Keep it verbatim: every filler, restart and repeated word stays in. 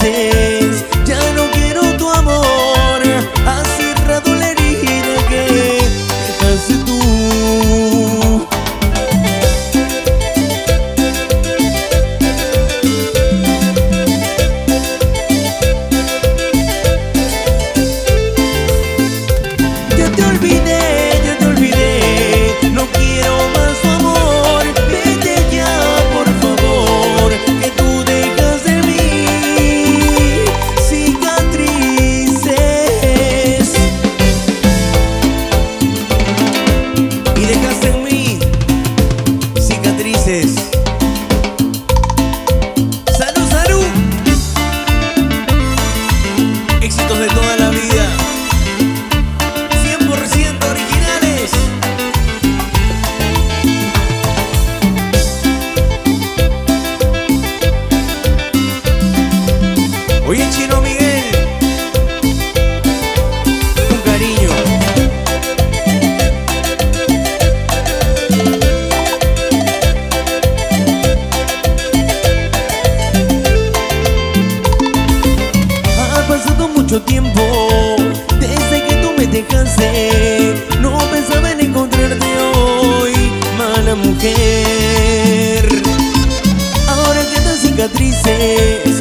cicatrices. Ya no quiero tu amor, has cerrado la herida que dejaste tú. Ya te olvidé, ya te olvidé, no quiero más tu amor. Vete ya, por favor, que tú dejas de mí cicatrices y dejaste en mí cicatrices. ¡Salud, salud! Éxitos de toda la vida, cien por ciento originales. Oye, Chino Miguel, con cariño. Ha pasado mucho tiempo desde que tú me dejaste. No pensaba en encontrarte hoy, mala mujer. Ahora quedan cicatrices